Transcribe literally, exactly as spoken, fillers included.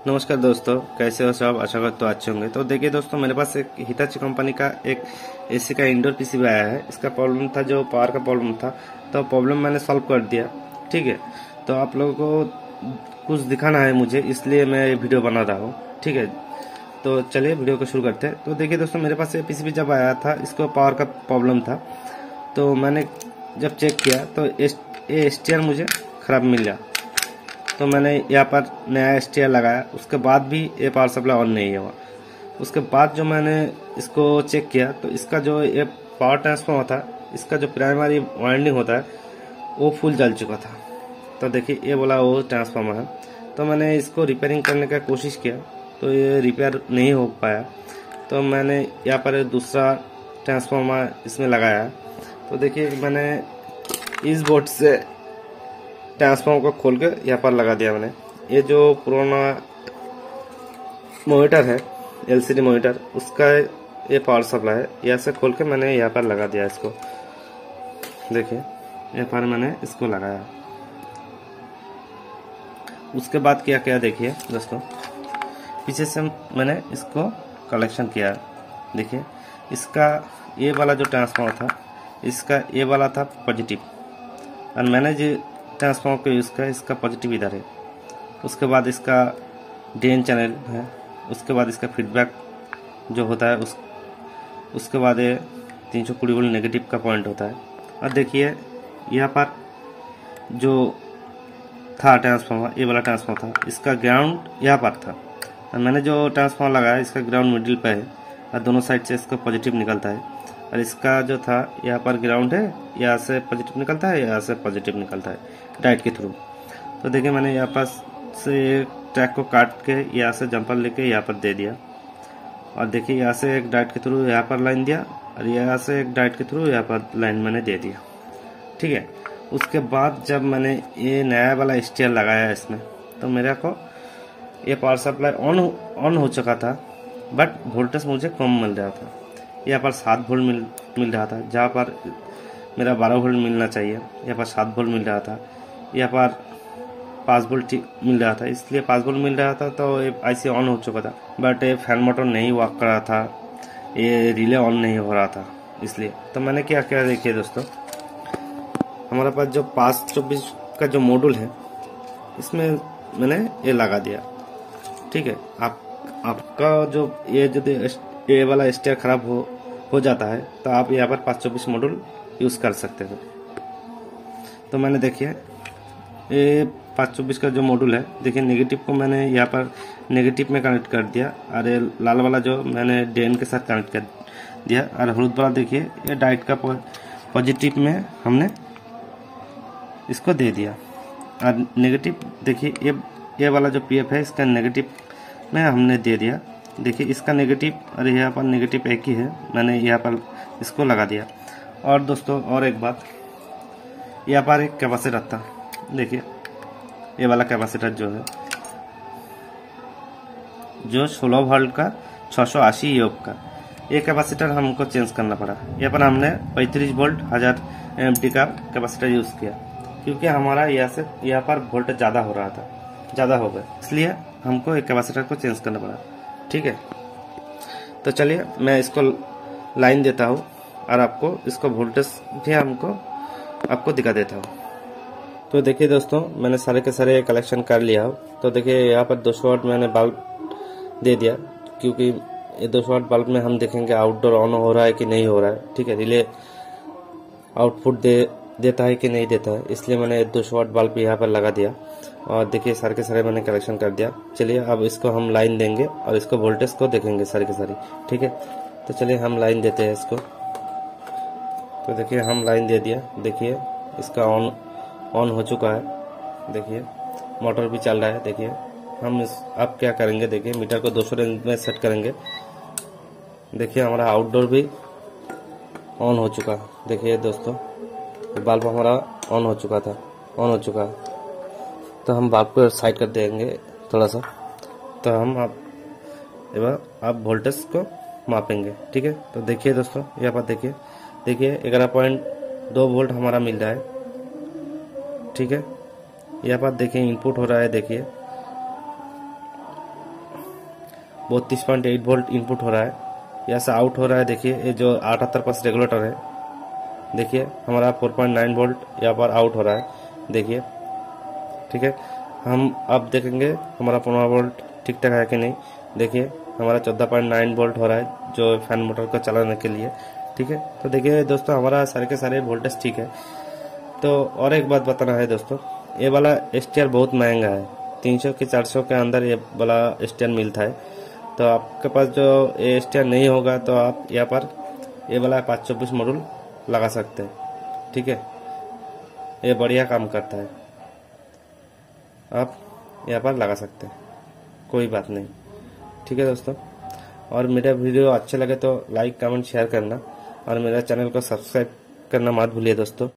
नमस्कार दोस्तों, कैसे हो सब। आशा करते हो अच्छे होंगे। तो देखिए दोस्तों, मेरे पास एक हिताची कंपनी का एक एसी का इंडोर पीसीबी आया है। इसका प्रॉब्लम था, जो पावर का प्रॉब्लम था, तो प्रॉब्लम मैंने सॉल्व कर दिया। ठीक है, तो आप लोगों को कुछ दिखाना है मुझे, इसलिए मैं ये वीडियो बना रहा हूँ। ठीक है, तो चलिए वीडियो को शुरू करते हैं। तो देखिए दोस्तों, मेरे पास ये पीसीबी जब आया था, इसको पावर का प्रॉब्लम था। तो मैंने जब चेक किया तो ये एस टी आर मुझे ख़राब मिल गया। तो मैंने यहाँ पर नया एस टी आर लगाया, उसके बाद भी ये पावर सप्लाई ऑन नहीं हुआ। उसके बाद जो मैंने इसको चेक किया तो इसका जो ये पावर ट्रांसफार्मर था, इसका जो प्राइमरी वाइंडिंग होता है वो फुल जल चुका था। तो देखिए ये बोला वो ट्रांसफार्मर है। तो मैंने इसको रिपेयरिंग करने का कोशिश किया, तो ये रिपेयर नहीं हो पाया। तो मैंने यहाँ पर दूसरा ट्रांसफार्मर इसमें लगाया। तो देखिए मैंने इस बोर्ड से ट्रांसफार्मर को खोल के यहाँ पर लगा दिया मैंने। ये जो पुराना मॉनिटर है, एलसीडी मॉनिटर, उसका ये पावर सप्लाई है। यहाँ से खोल के मैंने यहाँ पर लगा दिया इसको। देखिए यहाँ पर मैंने इसको लगाया। उसके बाद क्या क्या देखिए दोस्तों, पीछे से मैंने इसको कलेक्शन किया। देखिए इसका ये वाला जो ट्रांसफार्मर था, इसका ये वाला था पॉजिटिव, और मैंने जो ट्रांसफार्मर को यूज़ किया, इसका पॉजिटिव इधर है। उसके बाद इसका ड्रेन चैनल है। उसके बाद इसका फीडबैक जो होता है, उस उसके बाद ये तीन सौ बीस वोल्ट नेगेटिव का पॉइंट होता है। और देखिए यहाँ पर जो था ट्रांसफार्मर, ये वाला ट्रांसफार्मर था, इसका ग्राउंड यहाँ पर था। और मैंने जो ट्रांसफार्मर लगाया, इसका ग्राउंड मिडिल पे है और दोनों साइड से इसका पॉजिटिव निकलता है। और इसका जो था यहाँ पर ग्राउंड है, यहाँ से पॉजिटिव निकलता है, यहाँ से पॉजिटिव निकलता है डाइट के थ्रू। तो देखिए मैंने यहाँ पर से ट्रैक को काट के यहाँ से जंपर लेके यहाँ पर दे दिया। और देखिए यहाँ से एक डाइट के थ्रू यहाँ पर लाइन दिया, और यहाँ से एक डाइट के थ्रू यहाँ पर लाइन मैंने दे दिया। ठीक है, उसके बाद जब मैंने ये नया वाला एस टी आर लगाया इसमें, तो मेरे को ये पावर सप्लाई ऑन ऑन हो चुका था, बट वोल्टेज मुझे कम मिल रहा था। यहाँ पर सात वोल्ट मिल मिल रहा था, जहाँ पर मेरा बारह वोल्ट मिलना चाहिए। यहाँ पर सात वोल्ट मिल रहा था, यहाँ पर पाँच वोल्ट मिल रहा था। इसलिए पाँच वोल्ट मिल रहा था, तो ये आईसी ऑन हो चुका था, बट ये फैन मोटर नहीं वर्क कर रहा था, ये रिले ऑन नहीं हो रहा था। इसलिए तो मैंने क्या किया, देखिए दोस्तों, हमारे पास जो पाँच चौबीस का जो मॉड्यूल है, इसमें मैंने ये लगा दिया। ठीक है, आप आपका जो ये जो ये वाला एस टी आर खराब हो हो जाता है, तो आप यहाँ पर पाँच चौबीस मॉड्यूल यूज़ कर सकते हो। तो मैंने देखिए ये पाँच चौबीस का जो मॉड्यूल है, देखिए नेगेटिव को मैंने यहाँ पर नेगेटिव में कनेक्ट कर दिया, और ये लाल वाला जो मैंने ड्रेन के साथ कनेक्ट कर दिया। और हलुद वाला देखिए ये डाइट का पॉजिटिव में हमने इसको दे दिया। और नेगेटिव देखिए ये ये वाला जो पीएफ है, इसका नेगेटिव में हमने दे दिया। देखिए इसका नेगेटिव और यहाँ पर नेगेटिव एक ही है, मैंने यहाँ पर इसको लगा दिया। और दोस्तों और एक बात, यहाँ पर एक कैपेसिटर था। देखिए ये वाला कैपेसिटर जो है, जो सोलह वोल्ट का छह सौ अस्सी योग का, ये कैपेसिटर हमको चेंज करना पड़ा। यहाँ पर हमने पैंतीस वोल्ट हजार एम टी का कैपेसिटर यूज़ किया, क्योंकि हमारा यहाँ से यहाँ पर वोल्टेज ज़्यादा हो रहा था, ज़्यादा हो गया, इसलिए हमको एक कैपेसिटर को चेंज करना पड़ा। ठीक है, तो चलिए मैं इसको लाइन देता हूँ, और आपको इसको वोल्टेज भी हमको आपको दिखा देता हूँ। तो देखिए दोस्तों, मैंने सारे के सारे कलेक्शन कर लिया हो। तो देखिए यहाँ पर दो सौ वाट मैंने बल्ब दे दिया, क्योंकि ये दो सौ वाट बल्ब में हम देखेंगे आउटडोर ऑन हो रहा है कि नहीं हो रहा है। ठीक है, रिले आउटपुट दे देता है कि नहीं देता है, इसलिए मैंने दो सौ वाट बल्ब यहाँ पर लगा दिया। और देखिए सारे के सारे मैंने कलेक्शन कर दिया। चलिए अब इसको हम लाइन देंगे और इसको वोल्टेज को देखेंगे सारी के सारी। ठीक है, तो चलिए हम लाइन देते हैं इसको। तो देखिए हम लाइन दे दिया। देखिए इसका ऑन ऑन हो चुका है। देखिए मोटर भी चल रहा है। देखिए हम इस अब क्या करेंगे, देखिए मीटर को दो सौ रेंज में सेट करेंगे। देखिए हमारा आउटडोर भी ऑन हो चुका है। देखिए दोस्तों बल्ब हमारा ऑन हो चुका था, ऑन हो चुका है। तो हम बल्ब को साइड कर देंगे थोड़ा सा, तो हम अब एवं आप वोल्टेज को मापेंगे। ठीक है, तो देखिए दोस्तों यहाँ पर देखिए देखिए ग्यारह पॉइंट दो वोल्ट हमारा मिल रहा है। ठीक है, यहाँ पर देखिए इनपुट हो रहा है। देखिए बत्तीस पॉइंट आठ वोल्ट इनपुट हो रहा है, यहाँ से आउट हो रहा है। देखिए ये जो अठहत्तर पल्स रेगुलेटर है, देखिए हमारा चार पॉइंट नौ वोल्ट यहाँ पर आउट हो रहा है, देखिए ठीक है। हम अब देखेंगे हमारा पंद्रह वोल्ट ठीक ठाक है कि नहीं। देखिए हमारा चौदह पॉइंट नौ वोल्ट हो रहा है जो फैन मोटर को चलाने के लिए, ठीक है। तो देखिए दोस्तों हमारा सारे के सारे वोल्टेज ठीक है। तो और एक बात बताना है दोस्तों, ये वाला स्टेयर बहुत महंगा है, तीन सौ के चार सौ के अंदर ये वाला स्टेयर मिलता है। तो आपके पास जो ये स्टेयर नहीं होगा तो आप यहाँ पर ये वाला पाँच चौबीस मॉड्यूल लगा सकते हैं, ठीक है। ये बढ़िया काम करता है, आप यहाँ पर लगा सकते हैं, कोई बात नहीं, ठीक है दोस्तों। और मेरा वीडियो अच्छे लगे तो लाइक कमेंट शेयर करना और मेरा चैनल को सब्सक्राइब करना मत भूलिए दोस्तों।